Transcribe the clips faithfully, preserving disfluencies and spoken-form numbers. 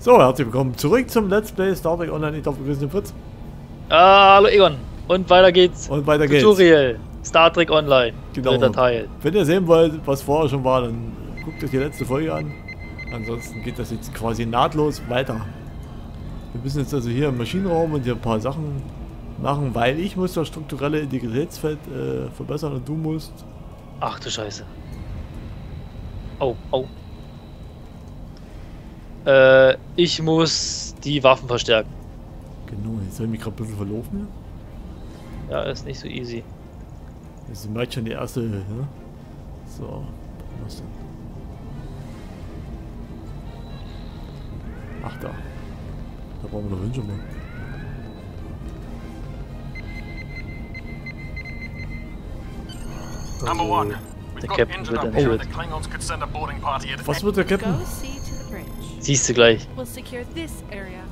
So, herzlich willkommen zurück zum Let's Play Star Trek Online. Ich darf begrüßen den Fritz. Ah, hallo Egon. Und weiter geht's. Und weiter geht's. Tutorial. Star Trek Online. Genau. Dritter Teil. Wenn ihr sehen wollt, was vorher schon war, dann guckt euch die letzte Folge an. Ansonsten geht das jetzt quasi nahtlos weiter. Wir müssen jetzt also hier im Maschinenraum und hier ein paar Sachen machen, weil ich muss das strukturelle Integritätsfeld äh, verbessern und du musst... Ach du Scheiße. Oh, oh. Äh, ich muss die Waffen verstärken. Genau, jetzt habe ich mich gerade ein bisschen verlaufen. Ja, ist nicht so easy. Das ist schon die erste, ne? So, was denn? Ach da. Da brauchen wir noch Wünsche mehr. Number one. Der We've got Captain engine wird up here entführt. that Klingons could send a boarding party at Was wird der Captain? Go see to the bridge. Siehst du gleich. We'll secure this area.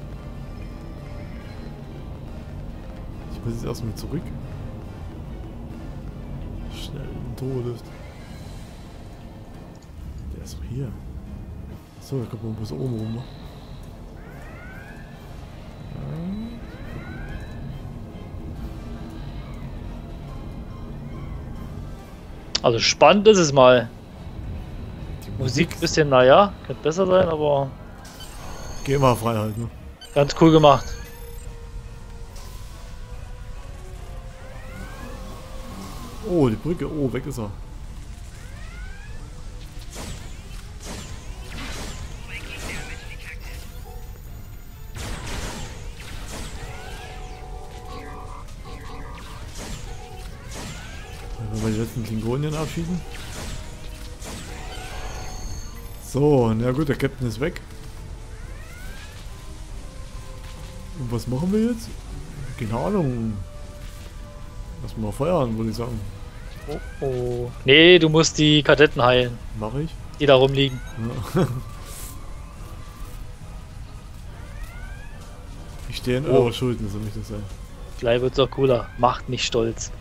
Ich muss jetzt erstmal zurück. Schnell in Todeslift. Der ist doch hier. So, da kommt man bloß oben rum. Ne? Also spannend ist es mal. Die Musik ein bisschen, naja, könnte besser sein, aber Geh mal frei halt, ne? ganz cool gemacht. Oh, die Brücke. Oh, weg ist er. Wenn wir die letzten Klingonien abschießen. So, na gut, der Captain ist weg. Und was machen wir jetzt? Keine Ahnung. Lass mal feuern, würde ich sagen. Oh, oh. Nee, du musst die Kadetten heilen, Mach ich. die da rumliegen. Ja. Ich stehe in Oh. eurer Schulden, so möchte ich das sein. Gleich wird's auch cooler. Macht nicht stolz.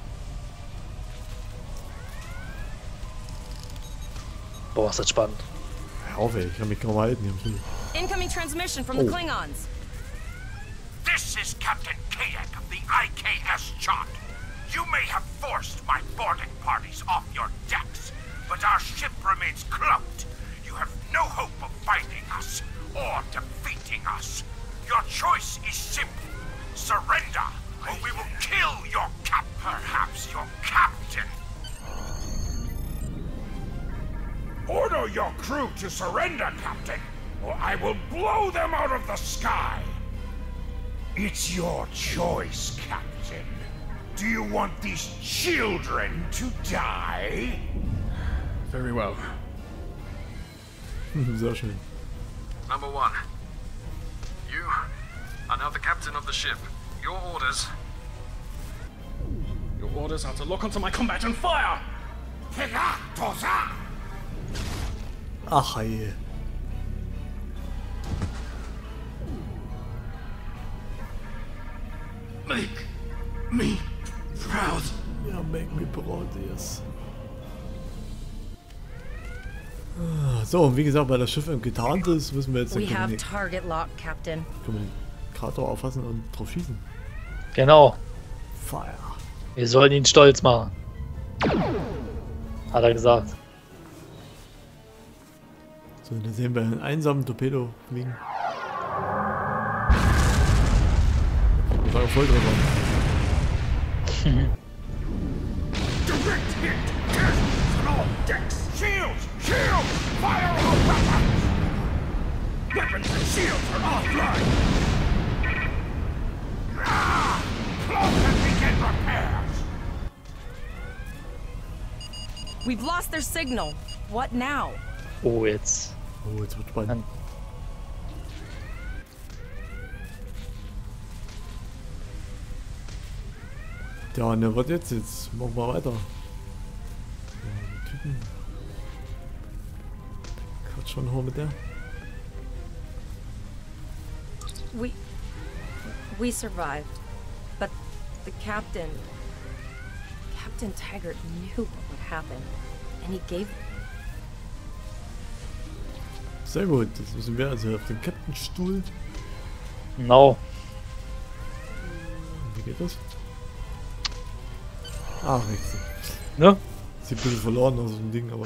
Boah, ist das spannend. Hör auf, ey, ich kann mich kaum halten hier im Spiel. Incoming transmission from Oh. the Klingons. This is Captain Kayak of the I K S Chant. You may have forced my boarding parties off your decks, but our ship remains cloaked. You have no hope of finding us or defeating us. Your choice is simple. Surrender, or we will kill your cap, perhaps your captain. Order your crew to surrender, Captain, or I will blow them out of the sky. It's your choice, Captain. Do you want these children to die? Very well. Sehr schön. Number one. You are now the captain of the ship. Your orders. Your orders are to lock onto my combat and fire! Tega, Tosa! Ach, hey. Make me proud. Ja, make me proud, yes. Ah, so, und wie gesagt, weil das Schiff getarnt ist, müssen wir jetzt We können wir have den, target lock, Captain. können wir den Krater auffassen und drauf schießen. Genau. Fire. Wir sollen ihn stolz machen. Hat er gesagt. So, dann sehen wir einen einsamen Torpedo fliegen. Ich war voll drüber. Direct hit! Cannons on all decks! Shields! Shields! Fire all weapons! Weapons and shields are offline! Ah! Cloak and begin repairs! We've lost their signal. What now? Oh, jetzt. Oh, jetzt wird spannend. Ja, und der wird jetzt, jetzt machen wir weiter. Ja, Typen. Quatsch schon noch mit der. We we survived, but the captain, Captain Taggart knew what would happen, and he gave Sehr gut, jetzt müssen wir also auf den Captain-Stuhl. No. Wie geht das? Ah, rechts. Ne? Sieht ein bisschen verloren aus dem Ding, aber...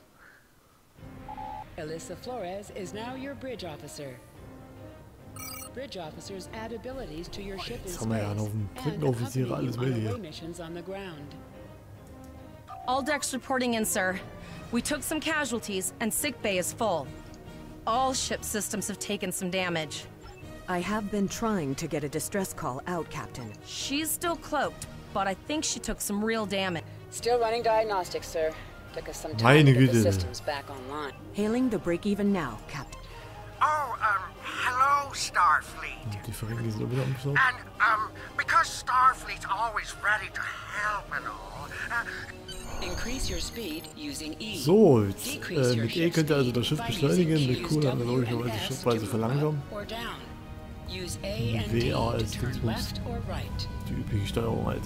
Alyssa Flores is now your bridge officer. Bridge officers add abilities to your ship in Jetzt haben wir ja noch space einen and Brückenoffizier, accompany alles you on will away hier. missions on the ground. All decks reporting in, sir. We took some casualties, and sick bay is full. All ship systems have taken some damage. I have been trying to get a distress call out, Captain. She's still cloaked, but I think she took some real damage. Still running diagnostics, sir. Took us some time Meine to get the Güte. systems back online. Hailing the break-even now, Captain. Oh, um, hello, Starfleet. Die Ferengi sind auch wieder umgeschaut. And, um, because Starfleet's always ready to help and all, uh, Increase your speed using E. So, jetzt, Decrease äh, your mit E ship könnt ihr also speed das Schiff by beschleunigen, using mit Q Q's, dann W, logischerweise and S schrittweise to move verlangsamen. up or down. Use A Mit and W, D A to als turn Dingsbums. left or right. Die übliche Steuerung halt.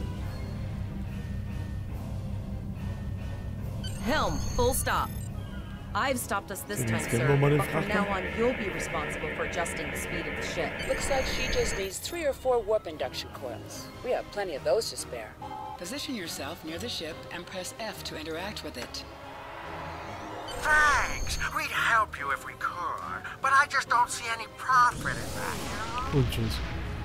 Helm, full stop. I've stopped us this Jetzt time, kennen sir, wir mal den but from Frachter. now on, you'll be responsible for adjusting the speed of the ship. Looks like she just needs three or four warp induction coils. We have plenty of those to spare. Position yourself near the ship and press F to interact with it. thanks. We'd help you if we could, but I just don't see any profit in that, you know? Und tschüss.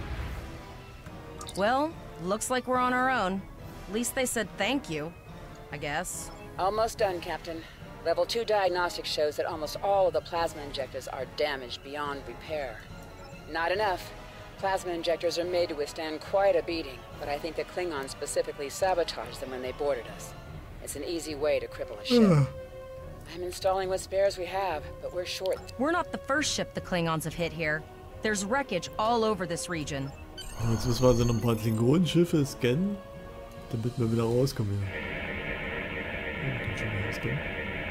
Well, looks like we're on our own. At least they said thank you, I guess. Almost done, Captain. Level two diagnostics shows that almost all of the plasma injectors are damaged beyond repair. Not enough. Plasma injectors are made to withstand quite a beating, but I think the Klingons specifically sabotaged them when they boarded us. It's an easy way to cripple a ship. I'm installing what spares we have, but we're short. We're not the first ship the Klingons have hit here. There's wreckage all over this region. Jetzt müssen wir also noch ein paar Klingonenschiffe scannen, damit wir wieder rauskommen hier. Ja, wir können schon wieder scannen.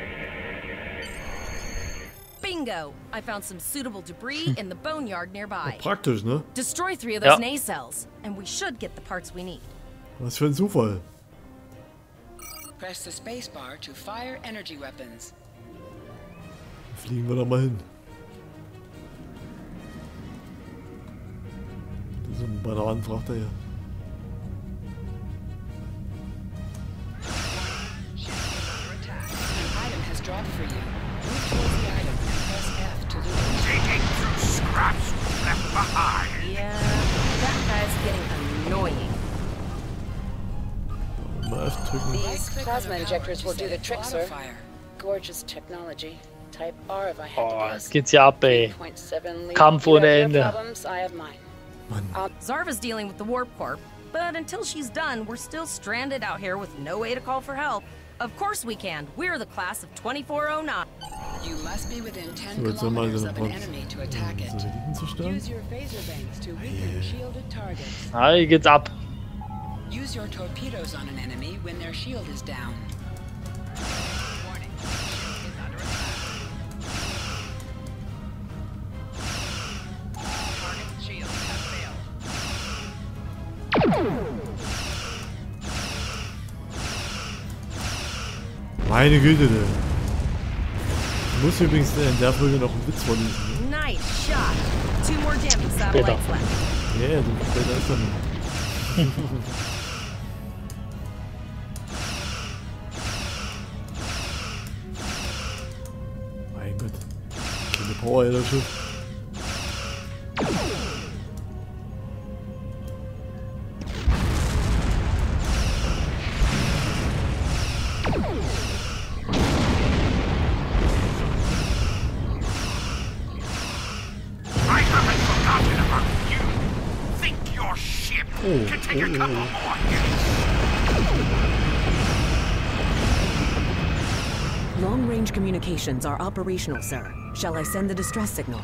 Bingo! I found some suitable debris in the boneyard nearby. Praktisch, ne? Destroy three of those Ja. nacelles, and we should get the parts we need. Was für ein Zufall. Press the spacebar to fire energy weapons. Fliegen wir da mal hin. Das ist ein Bananenfrachter hier. An item has dropped for you. Move towards the item and press F to locate. Digging through scraps left behind. Yeah, that guy's getting annoying. Mal F drücken. These plasma injectors will do the trick, sir. Autofire. Gorgeous technology. Type R if I had Oh, to jetzt guess. geht's ja ab, ey. three point seven liter. Kampf You ohne have your Ende. problems, I have mine. Zarva's dealing with the Warp Corp, but until she's done, we're still stranded out here with no way to call for help. Of course we can. We're the class of twenty-four oh nine. You must be within ten So, jetzt haben wir kilometers also of noch an ein enemy to paar attack it. Satelliten zerstören. Use your phaser banks to weaken shielded targets. Ah, hier geht's ab. Use your torpedoes on an enemy when their shield is down. Warning. Shield is under attack. Target shield has failed. Meine Güte, ne? Ich muss übrigens in der Folge noch einen Witz vorlesen. Nice shot. Two more jamming satellites left. Ne? Ja, yeah, du später ist dann. Mein Gott. Keine Power hier, das Schiff. I haven't forgotten about you. Think your ship can take a couple more hits. Long-range communications are operational, sir. Shall I send the distress signal?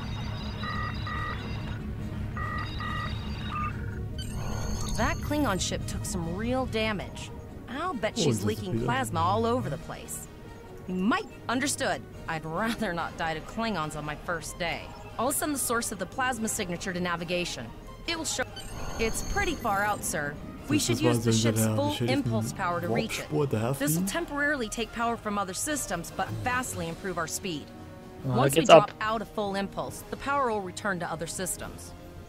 That Klingon ship took some real damage. I'll bet Oh, she's das leaking wieder. plasma all over the place. We might. Understood. I'd rather not die to Klingons on my first day. I'll send the source of the plasma signature to navigation. It will show. It's pretty far out, sir. We Das should war use the also ship's der full beschädigten impulse power to reach it. Warpspur This will daherfliegen. temporarily take power from other systems, but vastly improve our speed. Na, Once we geht's drop ab. out of full impulse, the power will return to other systems.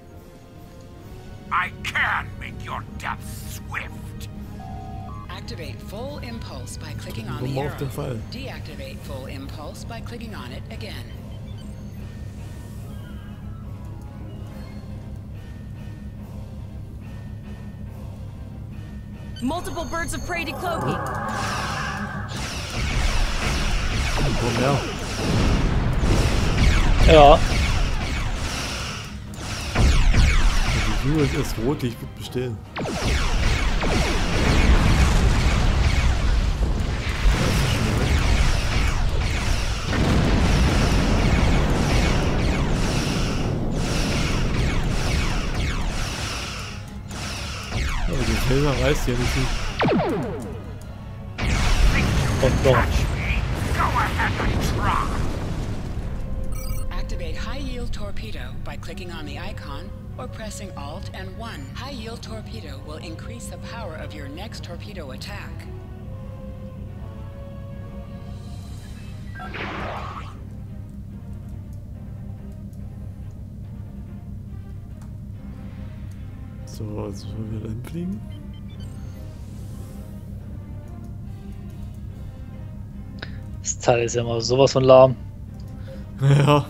I can make your death swift. Activate full impulse by clicking on Komm the mal auf den arrow. Fall. Deactivate full impulse by clicking on it again. Multiple birds of prey decloaking. Komm her. Ja. Die View ist erst rot, ich würde bestellen. Aber der Felser reißt ja nicht viel. Und noch. Go ahead and try. Activate High Yield Torpedo by clicking on the icon or pressing Alt and one. High Yield Torpedo will increase the power of your next torpedo attack. So, also sollen wir da hinfliegen? Das Teil ist ja immer sowas von lahm. Ja.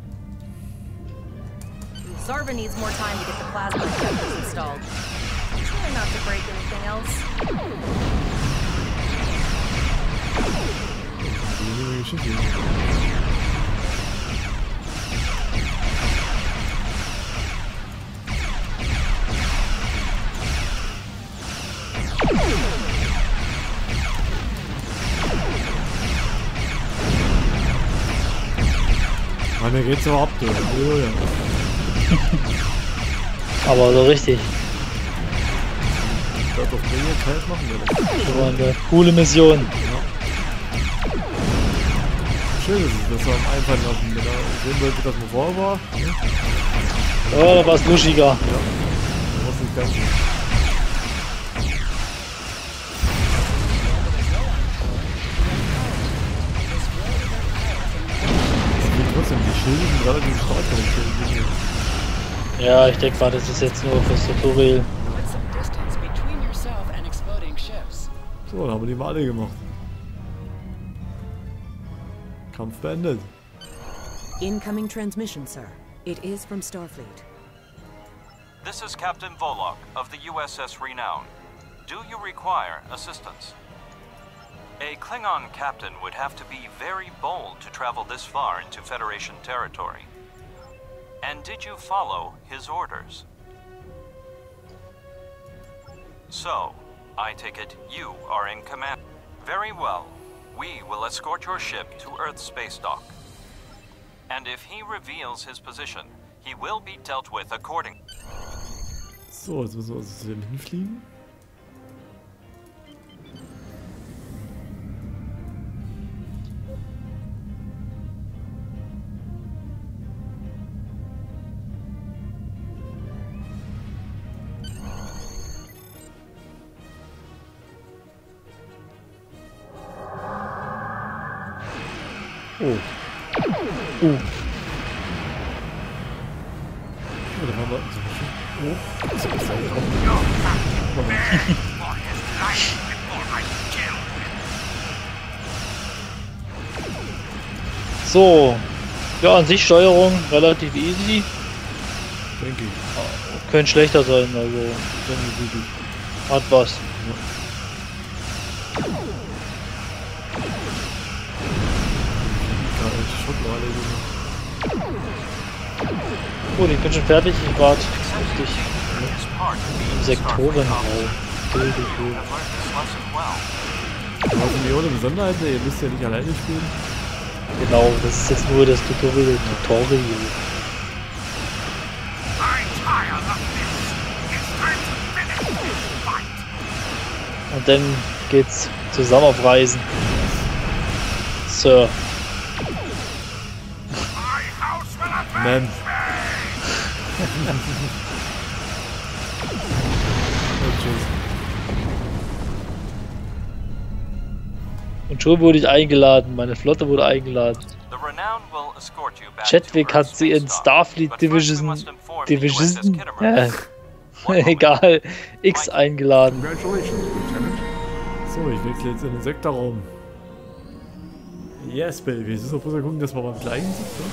Zarva needs more time to get the plasma injectors installed. Try not to break anything else. Die Geschichte. Ah, mir geht's aber ab, du. Oh, ja. Aber so richtig. Ich glaube, auf Menge kalt machen wir das. Das war eine coole Mission. Schön ist es, dass wir am Einfallen lassen. Wenn er sehen wollte, dass man vor war. Ja, Ja, da war es duschiger. dann war es nicht ganz so. Trotzdem, die Schilde sind relativ stark bei den Schilden. Ja, ich denke mal, das ist jetzt nur fürs Tutorial. Put some distance between yourself and exploding ships. So, dann haben wir die mal alle gemacht. Kampf beendet. Incoming transmission, sir. It is from Starfleet. This is Captain Volok of the U S S Renown. Do you require assistance? A Klingon captain would have to be very bold to travel this far into Federation territory. And did you follow his orders? So, I take it you are in command. Very well. We will escort your ship to Earth's space dock. And if he reveals his position, he will be dealt with according. So, jetzt müssen wir also zu dem hinfliegen. Oh. Uh. Oh, da haben wir so oh. Das ist ja For his life before I kill him. So. Ja, an sich Steuerung relativ easy. denke ich. Könnte schlechter sein, also hat was. Gut, ich bin schon fertig, ich warte richtig im Sektorenraum. Was sind die ohne Besonderheiten? Ihr müsst ja nicht alleine spielen. Genau, das ist jetzt nur das Tutorial. Tutorial. Und dann geht's zusammen auf Reisen. Sir. Man. Oh, tschüss. Und schon wurde ich eingeladen, meine Flotte wurde eingeladen. The Renown will escort you back Chadwick to hat Earth sie in space dock, Starfleet but first we Division, must inform the U S S Division, Kittimer. äh, egal, X eingeladen. Congratulations, Lieutenant. So, ich wechsle jetzt in den Sektorraum. Yes, baby. Es ist doch bloß mal gucken, dass wir beim gleichen sind, ne?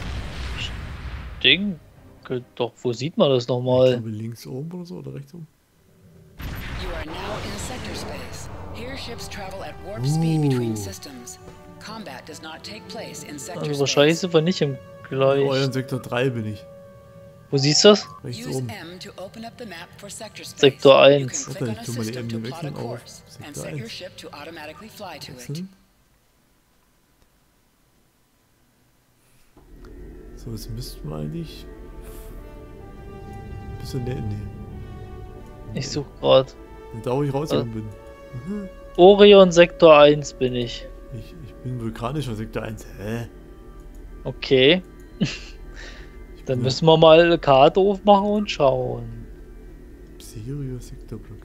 Ding, doch, wo sieht man das Ich nochmal? glaube links oben oder so, oder rechts oben. You are now in sector space. Here ships travel at warp speed between systems. Combat does not take place in sector Also space. wahrscheinlich sind wir nicht im In euren gleich. Sektor drei bin ich. Wo siehst du das? Rechts Use oben. M to open up the map for sector space. Sektor You eins. can Warte, click on ich a tu mal die system to Ebene plot a wechseln auf course and Sektor set your eins. ship to automatically fly to it. Wechseln. So, jetzt müssten wir eigentlich... Bisschen näher, nee. Ich suche gerade. Da wo ich rausgekommen bin. Mhm. Orion Sektor eins bin ich. Ich, ich bin vulkanischer Sektor eins. Hä? Okay. Ich Dann bin müssen wir mal eine Karte aufmachen und schauen. Sirius Sektorblock.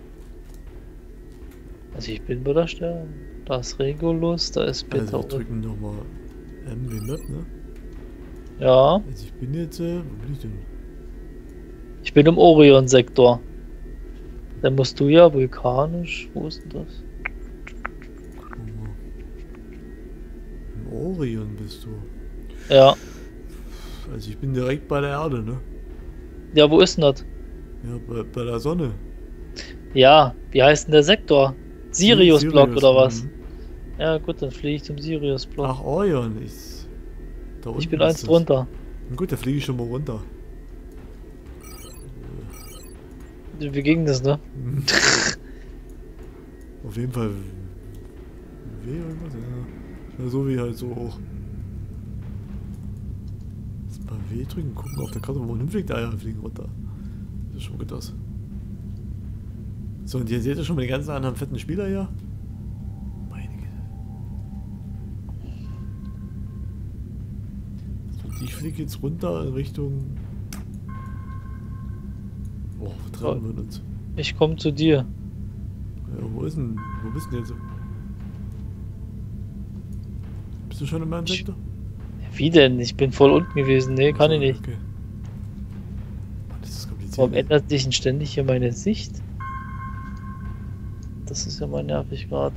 Also ich bin bei der Stern. Da ist Regulus, da ist Also Peter. wir drücken nochmal M wie Map, ne? Ja, Also ich bin jetzt, äh, wo bin ich denn? ich bin im Orion-Sektor. Dann musst du ja vulkanisch. Wo ist denn das? Gucken wir mal. Im Orion bist du. Ja. Also ich bin direkt bei der Erde, ne? Ja, wo ist denn das? Ja, bei, bei der Sonne. Ja, wie heißt denn der Sektor? Sirius-Block Sirius, oder was? mhm. Ja gut, dann fliege ich zum Sirius-Block. Ach, Orion ist... Da Ich unten bin ist eins das. drunter. Na gut, da fliege ich schon mal runter. Wie ging das, ne? Auf jeden Fall... W irgendwas? Ja. Ja, so wie halt so auch. Jetzt mal W drücken, gucken auf der Karte, wo man hinfliegt. Ah ja, wir fliegen runter. Das ist schon gut aus. So, und hier seht ihr schon mal die ganzen anderen fetten Spieler hier. Meine Güte. So, und ich fliege jetzt runter in Richtung... Boah, wo treffen wir uns? Ich komme zu dir. Ja, wo ist denn... Wo bist du denn jetzt? Bist du schon in meinem Ich- Sektor? Wie denn? Ich bin voll unten gewesen. Nee, kann ich nicht. Okay. Mann, das ist kompliziert. Warum ändert sich denn ständig hier meine Sicht? Das ist ja mal nervig gerade.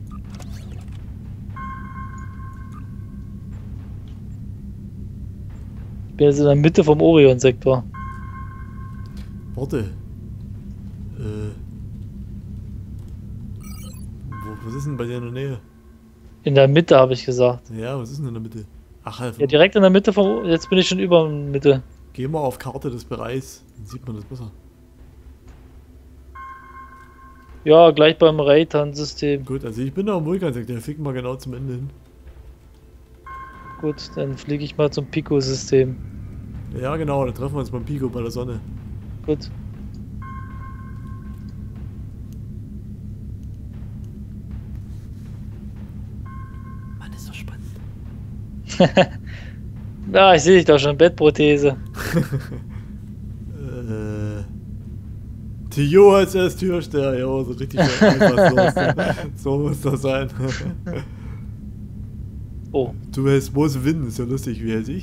Ich bin jetzt in der Mitte vom Orion-Sektor. Warte. Äh. Wo, was ist denn bei dir in der Nähe? In der Mitte habe ich gesagt. Ja, was ist denn in der Mitte? Ach, halt. Ja, direkt in der Mitte vom... Jetzt bin ich schon über Mitte. Geh mal auf Karte des Bereichs, dann sieht man das besser. Ja, gleich beim Raytan-System. Gut, also ich bin da im Vulkansektor, der fliegt mal genau zum Ende hin. Gut, dann fliege ich mal zum Pico-System. Ja, genau, dann treffen wir uns beim Pico bei der Sonne. Gut. Mann, ist so spannend. Ja, ich sehe dich doch schon. Bettprothese. äh. Tio als erst Türsteher, ja, so richtig einfallslos. So muss das sein. Oh. Du weißt, wo es Wind, ist ja lustig, wie heißt ich?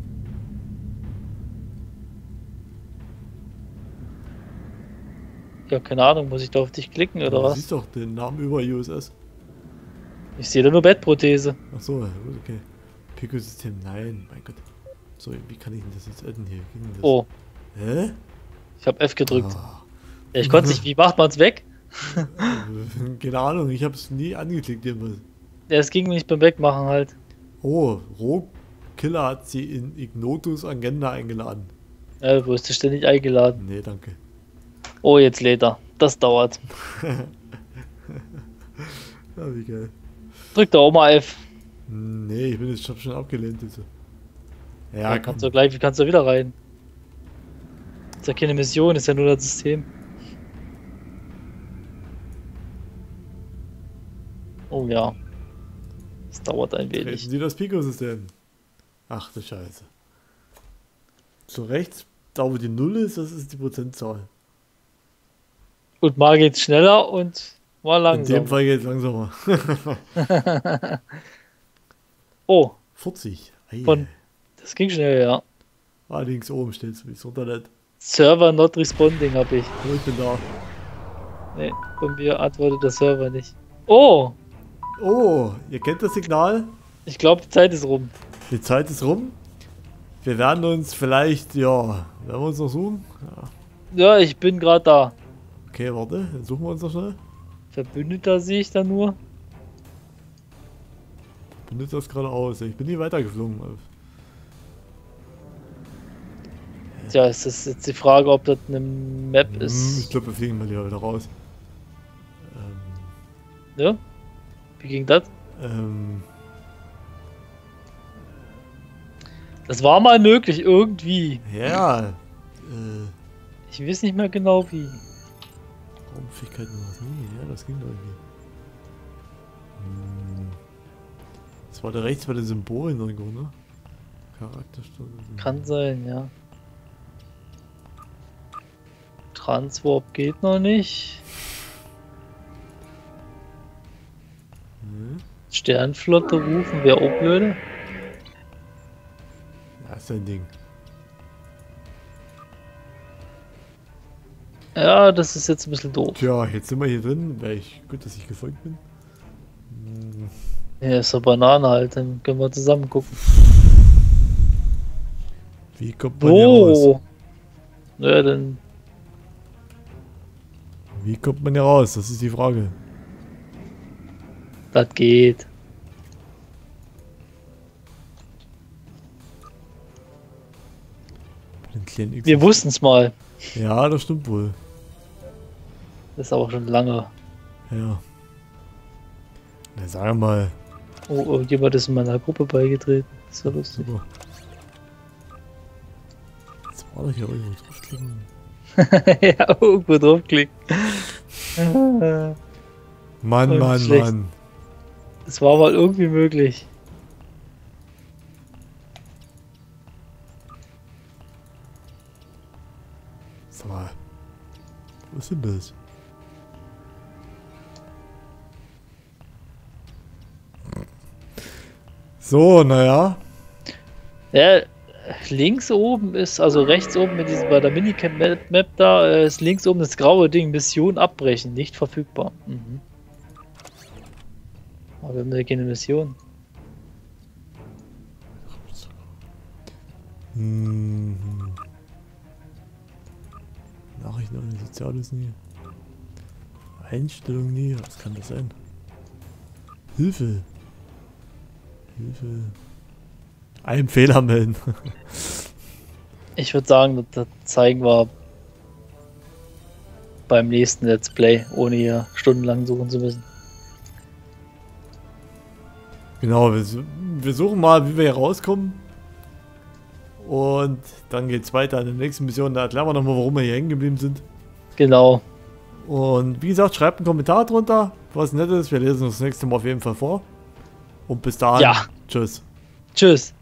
Ja, keine Ahnung. Muss ich da auf dich klicken oder Du was? siehst doch den Namen über U S S. Ich sehe da nur Bettprothese. Ach so, ja, gut, okay. Pico-System, nein, mein Gott. So, wie kann ich denn das jetzt adden hier? Ging denn das? Oh, Hä? ich habe F gedrückt. Ah. Ja, ich konnte nicht. Wie macht man's weg? Keine Ahnung, ich hab's nie angeklickt jedenfalls. Ja, es ging mir nicht beim Wegmachen halt. Oh, Rohkiller hat sie in Ignotus Agenda eingeladen. Ja, wo ist der ständig eingeladen? Nee, danke. Oh, jetzt lädt er. Das dauert. Ja, wie geil. Drück da auch mal F. Nee, ich bin jetzt schon, schon abgelehnt. Jetzt. Ja, Ja, komm. kannst du gleich, wie kannst du wieder rein? Ist ja keine Mission, ist ja nur das System. Oh ja. Das dauert ein Treten wenig. Sie das Pico-System. Ach du Scheiße. So rechts, da wo die Null ist, das ist die Prozentzahl. Und mal geht's schneller und mal In langsam. dem Fall geht es langsamer. Oh, vierzig. Ei. Von, das ging schnell, ja. Ah, links oben steht es, wie das Internet. Server not responding habe ich. Oh, ich bin da. Nee, von mir antwortet der Server nicht. Oh! Oh, ihr kennt das Signal? Ich glaube, die Zeit ist rum. Die Zeit ist rum. Wir werden uns vielleicht, ja, werden wir uns noch suchen? Ja. Ja, ich bin gerade da. Okay, warte, dann suchen wir uns noch schnell. Verbündeter sehe ich da nur. Benutzt das gerade aus. Ich bin nie weitergeflogen. Tja, es ist jetzt die Frage, ob das eine Map Hm, ist. ich glaube, wir fliegen mal lieber wieder raus. Ähm, Ja? Wie ging das? ähm, Das war mal möglich, irgendwie. ja, äh, Ich weiß nicht mehr genau wie. Raumfähigkeiten war das nie. Ja, das ging doch irgendwie. Hm. Das war da rechts bei den Symbolen irgendwo, ne? Charakterstoffe. Kann sein, ja. Transwarp geht noch nicht. Hm. Sternflotte rufen wäre auch blöde. Ja, ist ein Ding. Ja, das ist jetzt ein bisschen doof. Tja, jetzt sind wir hier drin. Wäre ich gut, dass ich gefolgt bin. Hm. Ja, ist eine Banane halt, dann können wir zusammen gucken. Wie kommt man hier raus? Oh! Ja, dann. Wie kommt man hier raus? Das ist die Frage. Das geht. Den kleinen X- Wir wussten es mal. Ja, das stimmt wohl. Das ist aber schon lange. Ja. Na, sag mal. Oh, irgendjemand ist in meiner Gruppe beigetreten. Das ist ja lustig. Super. Jetzt war doch hier irgendwo draufklicken. Ja, irgendwo draufklicken. Mann, Oh, Mann, schlecht. Mann. Das war mal irgendwie möglich. Sag mal. Wo ist denn das? So, naja. Ja, links oben ist, also rechts oben mit diesem, bei der Minicamp-Map da, äh, ist links oben das graue Ding, Mission abbrechen, nicht verfügbar. Mhm. Aber wir haben ja keine Mission. Hm. Nachrichten und Soziales nie. Einstellung nie. Was kann das sein? Hilfe. Hilfe. Ein Fehler melden. Ich würde sagen, das, das zeigen wir beim nächsten Let's Play, ohne hier stundenlang suchen zu müssen. Genau, wir, su- wir suchen mal, wie wir hier rauskommen. Und dann geht's weiter in der nächsten Mission. Da erklären wir nochmal, warum wir hier hängen geblieben sind. Genau. Und wie gesagt, schreibt einen Kommentar drunter, was nett ist. Wir lesen uns das nächste Mal auf jeden Fall vor. Und bis dahin, Ja. tschüss. Tschüss.